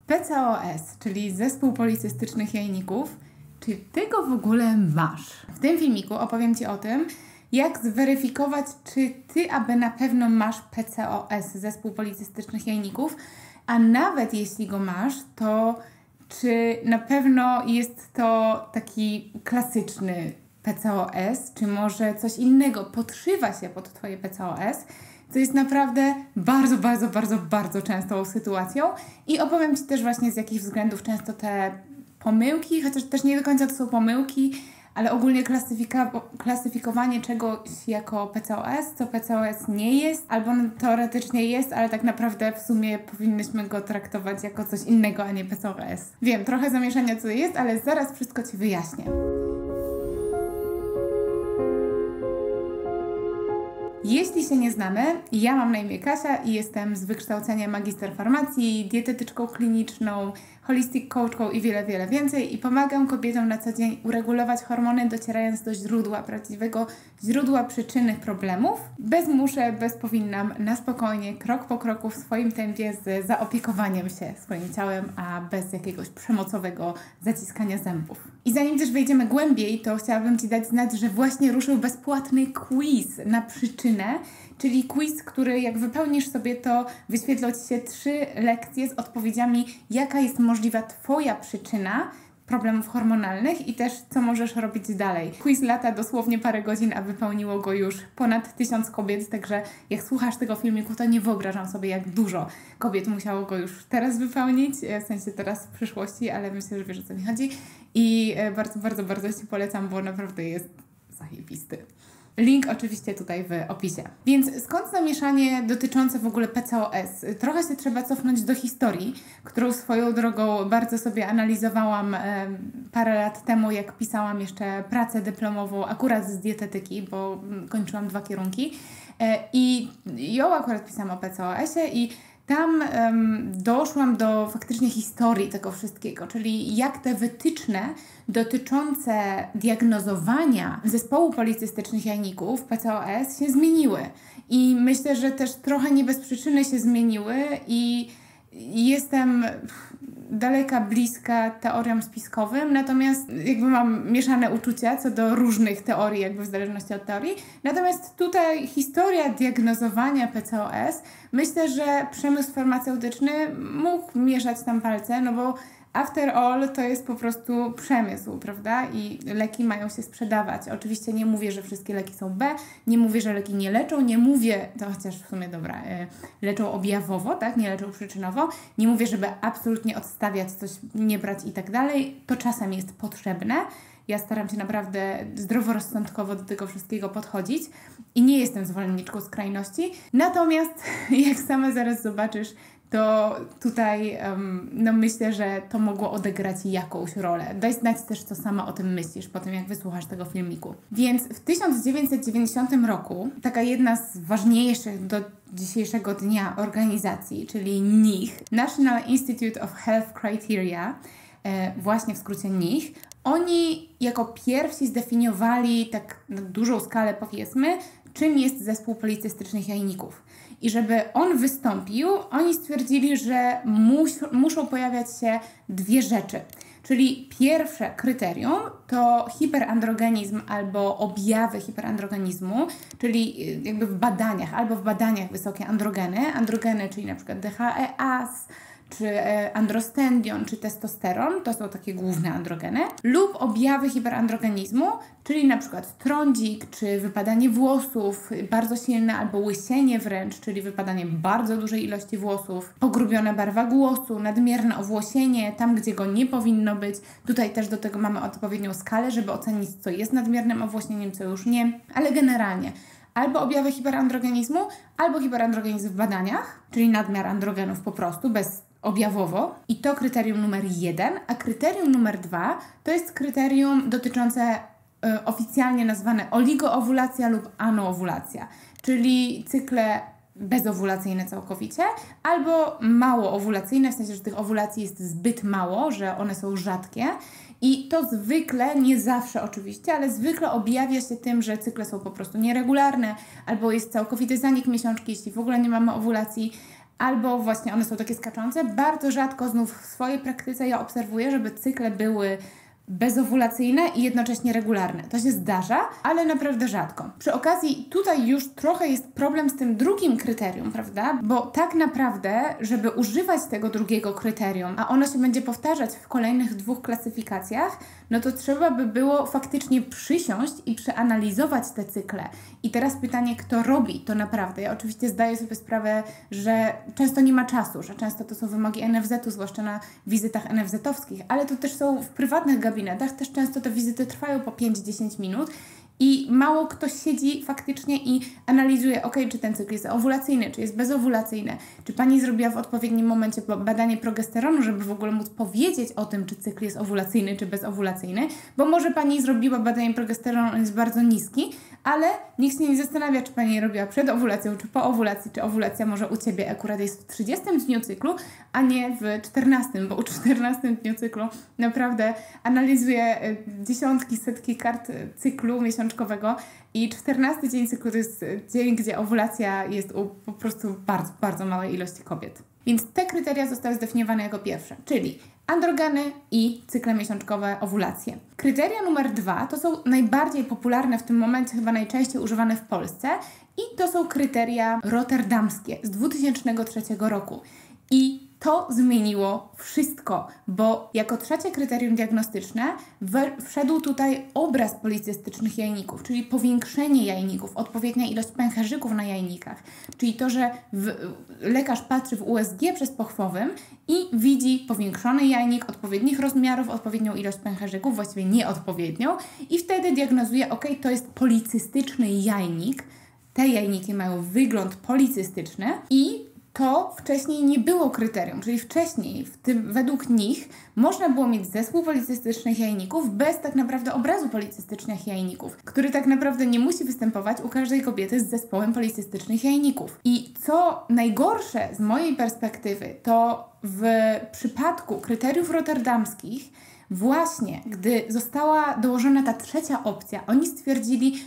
PCOS, czyli zespół policystycznych jajników, czy Ty go w ogóle masz? W tym filmiku opowiem Ci o tym, jak zweryfikować, czy Ty aby na pewno masz PCOS, zespół policystycznych jajników, a nawet jeśli go masz, to czy na pewno jest to taki klasyczny PCOS, czy może coś innego podszywa się pod Twoje PCOS, co jest naprawdę bardzo częstą sytuacją i opowiem Ci też właśnie z jakich względów często te pomyłki, chociaż też nie do końca to są pomyłki, ale ogólnie klasyfikowanie czegoś jako PCOS, co PCOS nie jest, albo teoretycznie jest, ale tak naprawdę w sumie powinnyśmy go traktować jako coś innego, a nie PCOS. Wiem, trochę zamieszania co jest, ale zaraz wszystko Ci wyjaśnię. Jeśli się nie znamy, ja mam na imię Kasia i jestem z wykształcenia magister farmacji, dietetyczką kliniczną, holistic coachką i wiele więcej i pomagam kobietom na co dzień uregulować hormony, docierając do źródła, prawdziwego źródła przyczyny problemów. Bez muszę, bez powinnam, na spokojnie, krok po kroku w swoim tempie z zaopiekowaniem się swoim ciałem, a bez jakiegoś przemocowego zaciskania zębów. I zanim też wejdziemy głębiej, to chciałabym Ci dać znać, że właśnie ruszył bezpłatny quiz na przyczynę, czyli quiz, który jak wypełnisz sobie, to wyświetlą Ci się 3 lekcje z odpowiedziami, jaka jest możliwa Twoja przyczyna problemów hormonalnych i też co możesz robić dalej. Quiz lata dosłownie parę godzin, a wypełniło go już ponad 1000 kobiet, także jak słuchasz tego filmiku, to nie wyobrażam sobie, jak dużo kobiet musiało go już teraz wypełnić, w sensie teraz w przyszłości, ale myślę, że wiesz, o co mi chodzi i bardzo Ci polecam, bo naprawdę jest zajebisty. Link oczywiście tutaj w opisie. Więc skąd zamieszanie dotyczące w ogóle PCOS? Trochę się trzeba cofnąć do historii, którą swoją drogą bardzo sobie analizowałam parę lat temu, jak pisałam jeszcze pracę dyplomową akurat z dietetyki, bo kończyłam 2 kierunki i ją akurat pisałam o PCOS-ie i tam doszłam do faktycznie historii tego wszystkiego, czyli jak te wytyczne dotyczące diagnozowania zespołu policystycznych jajników, PCOS, się zmieniły. I myślę, że też trochę nie bez przyczyny się zmieniły i jestem daleka, bliska teoriom spiskowym, natomiast jakby mam mieszane uczucia co do różnych teorii, jakby w zależności od teorii. Natomiast tutaj historia diagnozowania PCOS, myślę, że przemysł farmaceutyczny mógł mieszać tam palce, no bo after all to jest po prostu przemysł, prawda? I leki mają się sprzedawać. Oczywiście nie mówię, że wszystkie leki są B, nie mówię, że leki nie leczą, nie mówię, to chociaż w sumie dobra, leczą objawowo, tak? Nie leczą przyczynowo. Nie mówię, żeby absolutnie odstawiać coś, nie brać i tak dalej. To czasem jest potrzebne. Ja staram się naprawdę zdroworozsądkowo do tego wszystkiego podchodzić i nie jestem zwolenniczką skrajności. Natomiast jak sama zaraz zobaczysz, to tutaj no myślę, że to mogło odegrać jakąś rolę. Daj znać też, co sama o tym myślisz, po tym jak wysłuchasz tego filmiku. Więc w 1990 roku taka jedna z ważniejszych do dzisiejszego dnia organizacji, czyli NIH, National Institute of Health Criteria, właśnie w skrócie NIH, oni jako pierwsi zdefiniowali tak na dużą skalę, powiedzmy, czym jest zespół policystycznych jajników. I żeby on wystąpił, oni stwierdzili, że muszą pojawiać się 2 rzeczy. Czyli pierwsze kryterium to hiperandrogenizm albo objawy hiperandrogenizmu, czyli jakby w badaniach, albo w badaniach wysokie androgeny, czyli na przykład DHEAS, czy androstendion, czy testosteron, to są takie główne androgeny, lub objawy hiperandrogenizmu, czyli na przykład trądzik, czy wypadanie włosów, bardzo silne albo łysienie wręcz, czyli wypadanie bardzo dużej ilości włosów, pogrubiona barwa głosu, nadmierne owłosienie, tam gdzie go nie powinno być. Tutaj też do tego mamy odpowiednią skalę, żeby ocenić, co jest nadmiernym owłosieniem, co już nie, ale generalnie albo objawy hiperandrogenizmu, albo hiperandrogenizm w badaniach, czyli nadmiar androgenów po prostu, objawowo. I to kryterium numer 1, a kryterium numer 2 to jest kryterium dotyczące oficjalnie nazwane oligoowulacja lub anoowulacja, czyli cykle bezowulacyjne całkowicie, albo mało owulacyjne, w sensie, że tych owulacji jest zbyt mało, że one są rzadkie. I to zwykle, nie zawsze oczywiście, ale zwykle objawia się tym, że cykle są po prostu nieregularne, albo jest całkowity zanik miesiączki, jeśli w ogóle nie mamy owulacji, albo właśnie one są takie skaczące. Bardzo rzadko znów w swojej praktyce ja obserwuję, żeby cykle były bezowulacyjne i jednocześnie regularne. To się zdarza, ale naprawdę rzadko. Przy okazji tutaj już trochę jest problem z tym drugim kryterium, prawda? Bo tak naprawdę, żeby używać tego drugiego kryterium, a ono się będzie powtarzać w kolejnych 2 klasyfikacjach, no to trzeba by było faktycznie przysiąść i przeanalizować te cykle. I teraz pytanie, kto robi to naprawdę? Ja oczywiście zdaję sobie sprawę, że często nie ma czasu, że często to są wymogi NFZ-u, zwłaszcza na wizytach NFZ-owskich, ale to też są w prywatnych gabinetach, też często te wizyty trwają po 5-10 minut i mało kto siedzi faktycznie i analizuje, czy ten cykl jest owulacyjny, czy jest bezowulacyjny, czy pani zrobiła w odpowiednim momencie badanie progesteronu, żeby w ogóle móc powiedzieć o tym, czy cykl jest owulacyjny, czy bezowulacyjny, bo może pani zrobiła badanie progesteronu, on jest bardzo niski, ale nikt się nie zastanawia, czy pani je robiła przed owulacją, czy po owulacji, czy owulacja może u Ciebie akurat jest w 30 dniu cyklu, a nie w 14, bo u 14 dniu cyklu naprawdę analizuje dziesiątki, setki kart cyklu miesiączkowego i 14 dzień cyklu to jest dzień, gdzie owulacja jest u po prostu bardzo, bardzo małej ilości kobiet. Więc te kryteria zostały zdefiniowane jako pierwsze, czyli androgeny i cykle miesiączkowe, owulacje. Kryteria numer 2 to są najbardziej popularne w tym momencie, chyba najczęściej używane w Polsce i to są kryteria rotterdamskie z 2003 roku. I to zmieniło wszystko, bo jako trzecie kryterium diagnostyczne wszedł tutaj obraz policystycznych jajników, czyli powiększenie jajników, odpowiednia ilość pęcherzyków na jajnikach, czyli to, że lekarz patrzy w USG przezpochwowym i widzi powiększony jajnik odpowiednich rozmiarów, odpowiednią ilość pęcherzyków, właściwie nieodpowiednią i wtedy diagnozuje, to jest policystyczny jajnik, te jajniki mają wygląd policystyczny i to wcześniej nie było kryterium, czyli wcześniej według nich można było mieć zespół policystycznych jajników bez tak naprawdę obrazu policystycznych jajników, który tak naprawdę nie musi występować u każdej kobiety z zespołem policystycznych jajników. I co najgorsze z mojej perspektywy, to w przypadku kryteriów rotterdamskich właśnie, gdy została dołożona ta trzecia opcja, oni stwierdzili,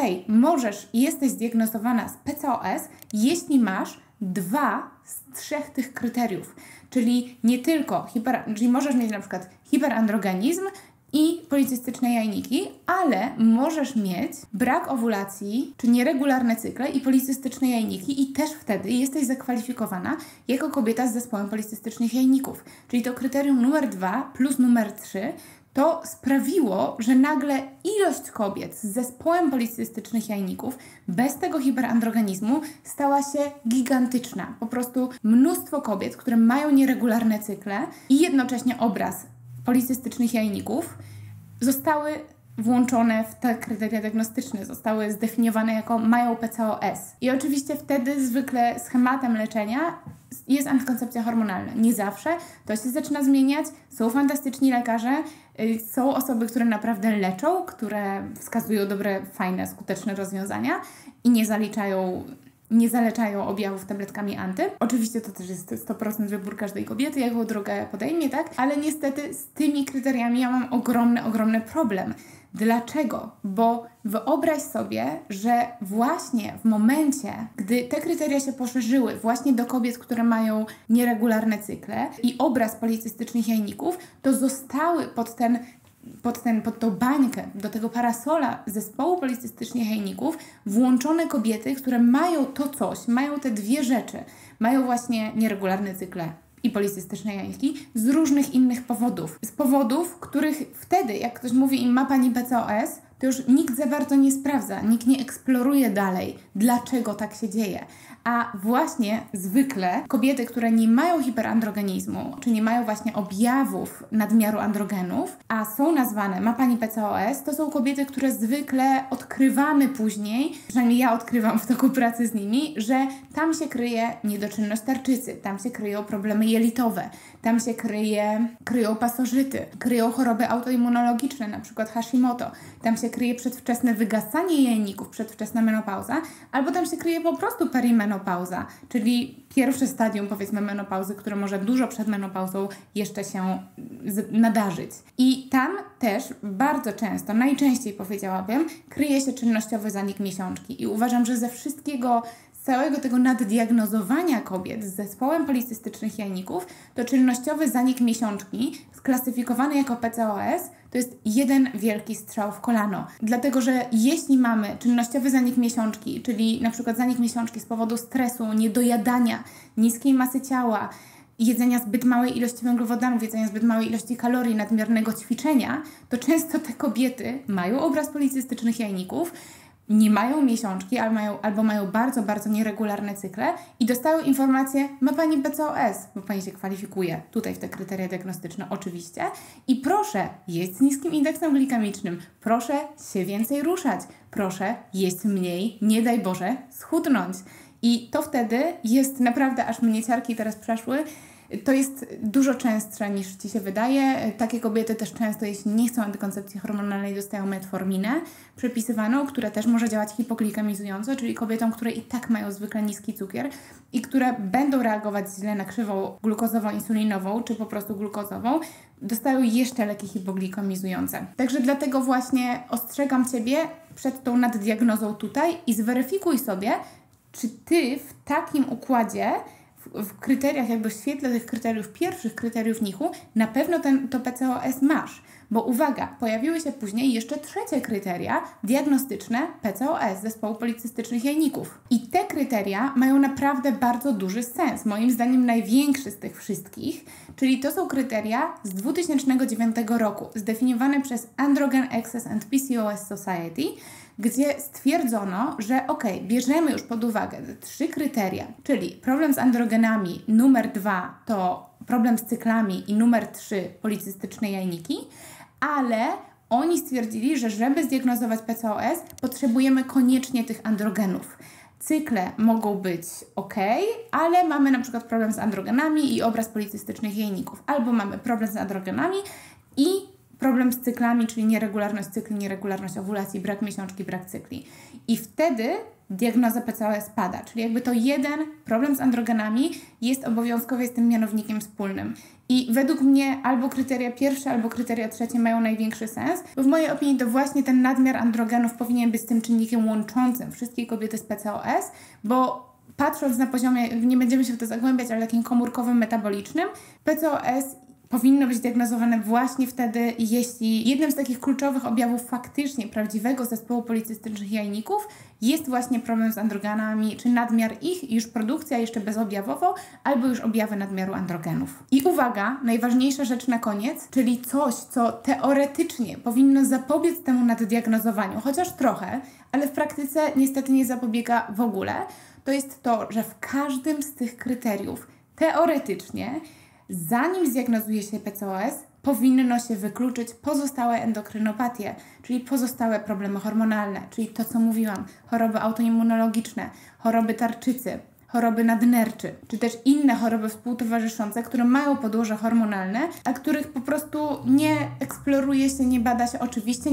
możesz i jesteś zdiagnozowana z PCOS, jeśli masz 2 z 3 tych kryteriów, czyli nie tylko, czyli możesz mieć na przykład hiperandrogenizm i policystyczne jajniki, ale możesz mieć brak owulacji, czy nieregularne cykle i policystyczne jajniki i też wtedy jesteś zakwalifikowana jako kobieta z zespołem policystycznych jajników. Czyli to kryterium numer 2 plus numer 3 to sprawiło, że nagle ilość kobiet z zespołem policystycznych jajników bez tego hiperandrogenizmu stała się gigantyczna. Po prostu mnóstwo kobiet, które mają nieregularne cykle i jednocześnie obraz policystycznych jajników zostały włączone w te kryteria diagnostyczne, zostały zdefiniowane jako mają PCOS. I oczywiście wtedy zwykle schematem leczenia jest antykoncepcja hormonalna. Nie zawsze, to się zaczyna zmieniać, są fantastyczni lekarze, są osoby, które naprawdę leczą, które wskazują dobre, fajne, skuteczne rozwiązania i nie zaleczają objawów tabletkami anty. Oczywiście to też jest 100% wybór każdej kobiety, jaką drogę podejmie, tak? Ale niestety z tymi kryteriami ja mam ogromny problem. Dlaczego? Bo wyobraź sobie, że właśnie w momencie, gdy te kryteria się poszerzyły właśnie do kobiet, które mają nieregularne cykle i obraz policystycznych jajników, to zostały pod tą bańkę, do tego parasola zespołu policystycznych jajników włączone kobiety, które mają to coś, mają te 2 rzeczy. Mają właśnie nieregularne cykle i policystyczne jajniki z różnych innych powodów. Z powodów, których wtedy, jak ktoś mówi im ma pani PCOS, to już nikt za bardzo nie sprawdza, nikt nie eksploruje dalej, dlaczego tak się dzieje. A właśnie zwykle kobiety, które nie mają hiperandrogenizmu, czy nie mają właśnie objawów nadmiaru androgenów, a są nazwane ma pani PCOS, to są kobiety, które zwykle odkrywamy później, przynajmniej ja odkrywam w toku pracy z nimi, że tam się kryje niedoczynność tarczycy, tam się kryją problemy jelitowe, tam się kryją pasożyty, kryją choroby autoimmunologiczne, na przykład Hashimoto, tam się kryje przedwczesne wygasanie jajników, przedwczesna menopauza, albo tam się kryje po prostu perimenopauza, czyli pierwsze stadium, powiedzmy, menopauzy, które może dużo przed menopauzą jeszcze się nadarzyć. I tam też bardzo często, najczęściej powiedziałabym, kryje się czynnościowy zanik miesiączki. I uważam, że ze wszystkiego całego tego naddiagnozowania kobiet z zespołem policystycznych jajników, to czynnościowy zanik miesiączki sklasyfikowany jako PCOS to jest jeden wielki strzał w kolano. Dlatego, że jeśli mamy czynnościowy zanik miesiączki, czyli na przykład zanik miesiączki z powodu stresu, niedojadania, niskiej masy ciała, jedzenia zbyt małej ilości węglowodanów, jedzenia zbyt małej ilości kalorii, nadmiernego ćwiczenia, to często te kobiety mają obraz policystycznych jajników, nie mają miesiączki albo mają bardzo, bardzo nieregularne cykle i dostają informację, ma Pani PCOS, bo Pani się kwalifikuje tutaj w te kryteria diagnostyczne oczywiście i proszę jeść z niskim indeksem glikemicznym, proszę się więcej ruszać, proszę jeść mniej, nie daj Boże schudnąć. I to wtedy jest naprawdę, aż mnie ciarki teraz przeszły, to jest dużo częstsze niż Ci się wydaje. Takie kobiety też często, jeśli nie chcą antykoncepcji hormonalnej, dostają metforminę przepisywaną, która też może działać hipoglikemizująco, czyli kobietom, które i tak mają zwykle niski cukier i które będą reagować źle na krzywą glukozowo-insulinową, czy po prostu glukozową, dostają jeszcze leki hipoglikemizujące. Także dlatego właśnie ostrzegam Ciebie przed tą naddiagnozą tutaj i zweryfikuj sobie, czy Ty w takim układzie, w kryteriach, jakby w świetle tych kryteriów, pierwszych kryteriów NIH-u, na pewno to PCOS masz. Bo uwaga, pojawiły się później jeszcze trzecie kryteria diagnostyczne PCOS, zespołu policystycznych jajników. I te kryteria mają naprawdę bardzo duży sens, moim zdaniem największy z tych wszystkich, czyli to są kryteria z 2009 roku, zdefiniowane przez Androgen Access and PCOS Society, gdzie stwierdzono, że bierzemy już pod uwagę te 3 kryteria, czyli problem z androgenami, numer 2 to problem z cyklami i numer 3 policystyczne jajniki, ale oni stwierdzili, że żeby zdiagnozować PCOS, potrzebujemy koniecznie tych androgenów. Cykle mogą być ale mamy na przykład problem z androgenami i obraz policystycznych jajników, albo mamy problem z androgenami i problem z cyklami, czyli nieregularność cykli, nieregularność owulacji, brak miesiączki, brak cykli. I wtedy diagnoza PCOS pada, czyli jakby to jeden problem z androgenami jest obowiązkowy z tym mianownikiem wspólnym. I według mnie albo kryteria pierwsze, albo kryteria trzecie mają największy sens, bo w mojej opinii to właśnie ten nadmiar androgenów powinien być tym czynnikiem łączącym wszystkie kobiety z PCOS, bo patrząc na poziomie, nie będziemy się w to zagłębiać, ale takim komórkowym, metabolicznym, PCOS powinno być diagnozowane właśnie wtedy, jeśli jednym z takich kluczowych objawów faktycznie prawdziwego zespołu policystycznych jajników jest właśnie problem z androgenami, czy nadmiar ich, już produkcja jeszcze bezobjawowo, albo już objawy nadmiaru androgenów. I uwaga, najważniejsza rzecz na koniec, czyli coś, co teoretycznie powinno zapobiec temu naddiagnozowaniu, chociaż trochę, ale w praktyce niestety nie zapobiega w ogóle, to jest to, że w każdym z tych kryteriów teoretycznie zanim zdiagnozuje się PCOS, powinno się wykluczyć pozostałe endokrynopatie, czyli pozostałe problemy hormonalne, czyli to, co mówiłam, choroby autoimmunologiczne, choroby tarczycy, choroby nadnerczy, czy też inne choroby współtowarzyszące, które mają podłoże hormonalne, a których po prostu nie eksploruje się, nie bada się. Oczywiście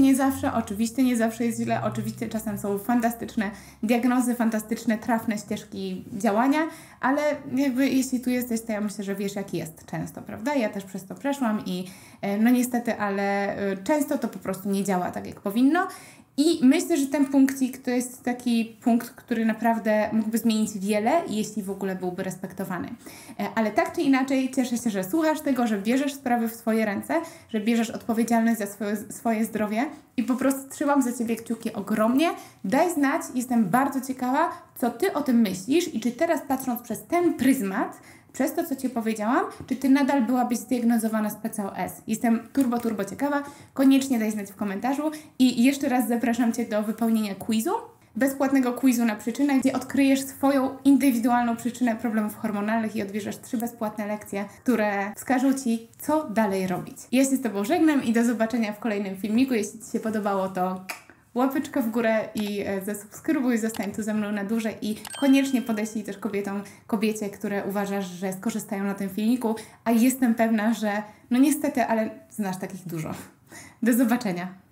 nie zawsze jest źle, oczywiście czasem są fantastyczne diagnozy, fantastyczne, trafne ścieżki działania, ale jakby jeśli tu jesteś, to ja myślę, że wiesz, jak jest często, prawda? Ja też przez to przeszłam i no niestety, ale często to po prostu nie działa tak, jak powinno. I myślę, że ten punkcik to jest taki punkt, który naprawdę mógłby zmienić wiele, jeśli w ogóle byłby respektowany. Ale tak czy inaczej cieszę się, że słuchasz tego, że bierzesz sprawy w swoje ręce, że bierzesz odpowiedzialność za swoje zdrowie i po prostu trzymam za Ciebie kciuki ogromnie. Daj znać, jestem bardzo ciekawa, co Ty o tym myślisz i czy teraz patrząc przez ten pryzmat, przez to, co Ci powiedziałam, czy Ty nadal byłabyś zdiagnozowana z PCOS? Jestem turbo ciekawa. Koniecznie daj znać w komentarzu. I jeszcze raz zapraszam Cię do wypełnienia quizu. Bezpłatnego quizu na przyczynę, gdzie odkryjesz swoją indywidualną przyczynę problemów hormonalnych i odbierzesz 3 bezpłatne lekcje, które wskażą Ci, co dalej robić. Ja się z Tobą żegnam i do zobaczenia w kolejnym filmiku. Jeśli Ci się podobało, to łapeczkę w górę i zasubskrybuj, zostań tu ze mną na dłużej i koniecznie podeślij też kobiecie, które uważasz, że skorzystają na tym filmiku, a jestem pewna, że no niestety, ale znasz takich dużo. Do zobaczenia.